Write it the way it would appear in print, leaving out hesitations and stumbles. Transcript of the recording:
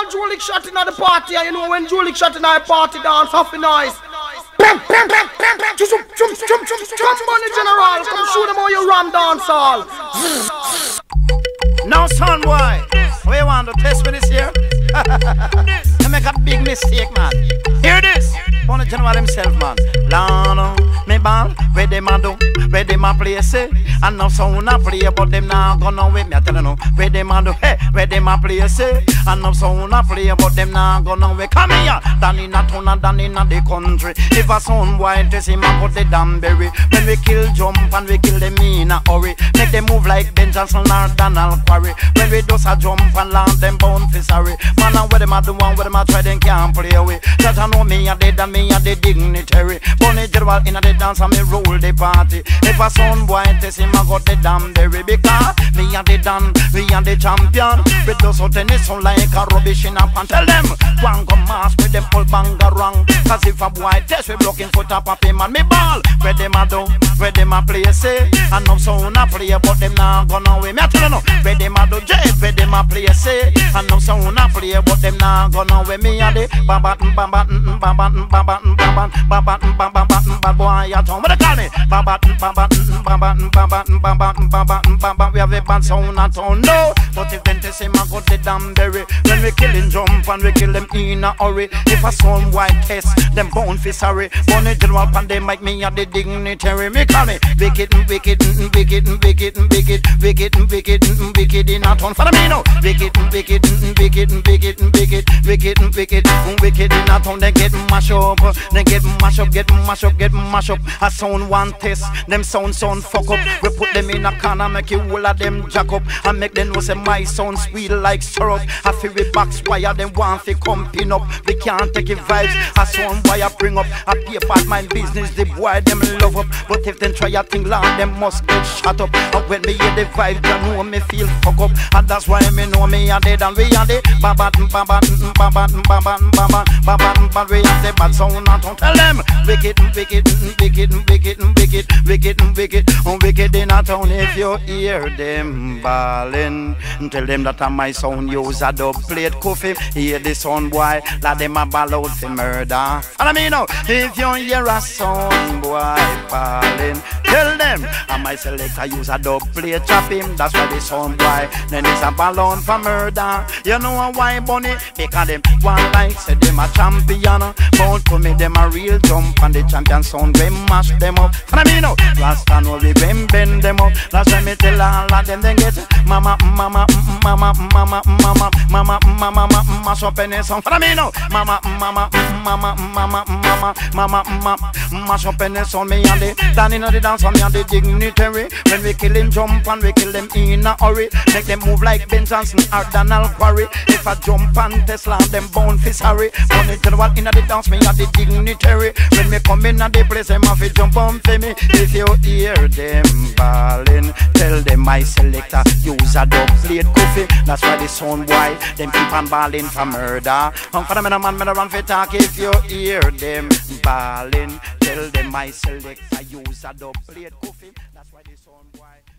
know Julik shot in at the party, and you know when Julik shot in at the party, dance off the noise. Come on, General, come shoot them all your ram dance all. Now, son boy, we want to test with this here. You make a big mistake, man. Hear this. On the General himself, man. Lano, me ball, where them a do, where them a play, say. And now sound a play, but them not gonna wait. Me a tell you no, where them a do, hey, where them a play, say. And now sound a play, but them not gonna wait. Come here, down in a town and down in the country. If a sound white, test him a put the damn berry. When we kill jump and we kill them in a hurry. Make them move like Ben Johnson or Donald Quarry. When we do a jump and land them bound for sorry. Man, and where them a do and where them a try, them can't play away. That I know me a dead and me a the dignitary. Bunny General in a the dance and me rule the party. If a son boy test him, I got the damn berry. Because me a the dan, we a the champion. We do so tennis so like a rubbish in a pan. Tell them, one come mask with them all banga wrong. Cause if a boy test we blocking foot up of him and me ball. Where them a do, where them a play say. And no sound a play but them not gonna win. Me a tell you no, where them a do jet, where them a play say. And no sound a play but them not gonna win. Me a the bad boy at home. What they call me? We have a bad sound at home. No, but if them test him, I got the damn berry. When we kill him jump and we kill them in a hurry. If a sound white test, them bound for sorry. Bunny General and they make me a the dignitary. Me call me wicked in a town. For me no, wicked in a town. They get mash up, get mash up. A sound one test, them sound fuck up. We put them in a corner, make you all of them jack up. And make them know say my sound sweet like syrup. I feel we box wire, them want to come pin up. We can't take it vibes, a sound wire bring up. A paper mind business, the boy them love up. But if them try a thing long, them must get shut up. And when me hear the vibe, you know me feel fuck up. And that's why me know me a dead and we a dead. We have the bad sound and don't tell them. Wicked in a town. If you hear them ballin', tell them that I my sound use a dub plate coffee. Hear the sound boy, let them a ball out for murder. And I mean no, if you hear a sound boy ballin', tell them I my selector use a dub plate chop him. That's why the sound boy then it's a ballon for murder. You know why bunny? Because them one like say them a champion. Bound to me them a real jump and the champion sound we mash them up. And I mean no, last time we bend them up. Last time me tell all of them then get mama mash up any song. And I mean no, mama mash up any song. Me and the down in the dance and me and the dignitary. When we kill him jump and we kill them in a hurry. Make them move like Ben Johnson or Donald Quarry. If I jump and Tesla them bound for sorry. Bunny General in the dance me and the dignitary. When me come in and the place them have to jump on for me. If you hear them ballin', tell them my selector use a dub plate coffee. That's why the sound boy them keep on ballin' for murder. For the man me run for talk. If you hear them ballin', tell them my selector use a dub plate coffee. That's why the sound boy